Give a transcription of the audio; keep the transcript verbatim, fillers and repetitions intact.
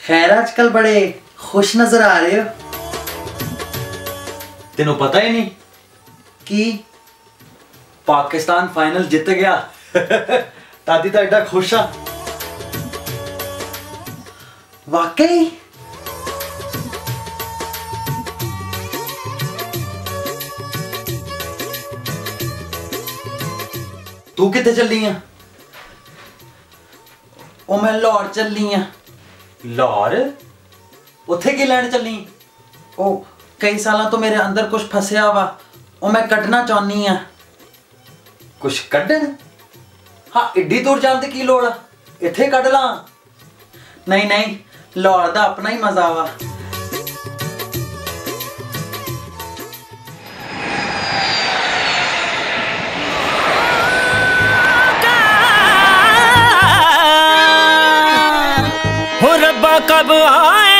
खैर आजकल बड़े खुश नजर आ रहे हो। तेनों पता ही नहीं कि पाकिस्तान फाइनल जित गया। तादी तो एडा खुश हाँ। वाकई तू कितने चली है? ओ मैं लाहौर चली हाँ। लाहौर उथे की लैंड चली? ओ कई साल तो मेरे अंदर कुछ फंसिया वा, ओ मैं कटना चाहनी हाँ। कुछ कड्डन? हाँ एडी दूर जाने की लोड़? इथे कड ला। नहीं नहीं, लाहौर दा अपना ही मजा वा। हो रब्बा कब आए